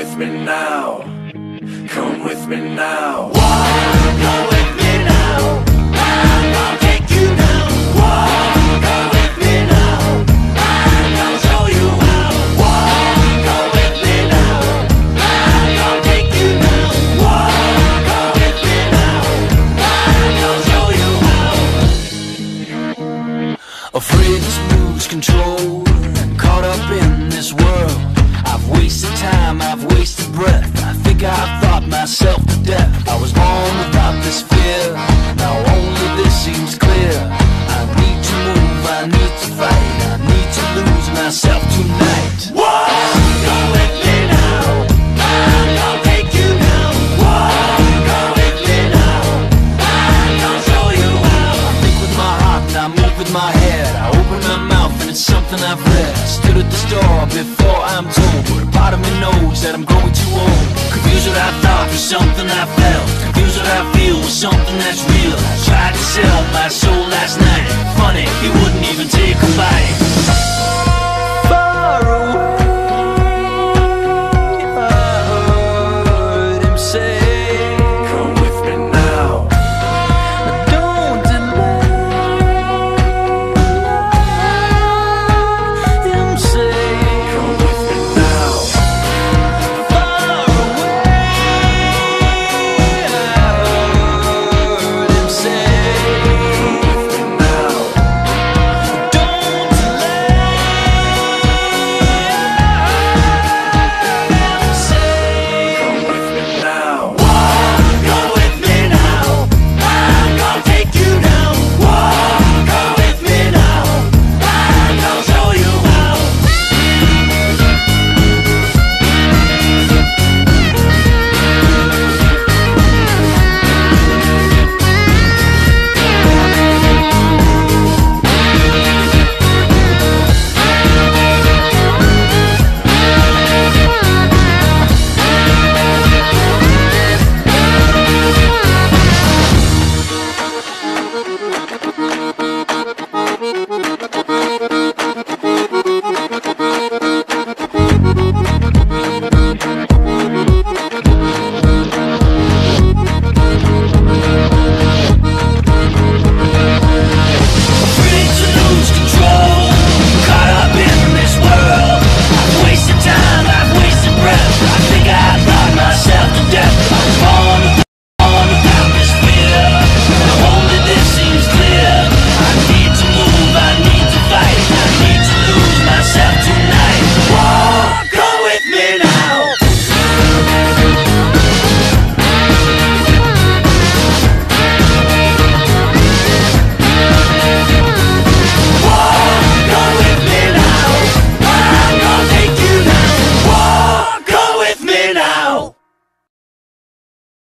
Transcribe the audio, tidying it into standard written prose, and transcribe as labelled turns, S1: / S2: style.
S1: with me now. Come with me now. Walk, go with me now. I'll take you now. Walk, go with me now. I'll show you how. Walk, go with me now. I'll take you now. Walk, go with me now. I'll show you how. Afraid to lose control, caught up in this world. I've wasted time, I've wasted breath. I think I've thought myself to death. I was born without this fear, now only this seems clear. I need to move, I need to fight, I need to lose myself tonight. Walk, go with me now. I'll take you now. Walk, go with me now. I'll show you how. I think with my heart and I move with my head. I open my mouth and it's something I've read. I stood at the store before I'm told, but a part of me knows that I'm growing too old. Confused what I thought was something I felt. Confused what I feel was something that's real. I tried to sell my soul last night. Funny, he wouldn't even take a bite. Far away.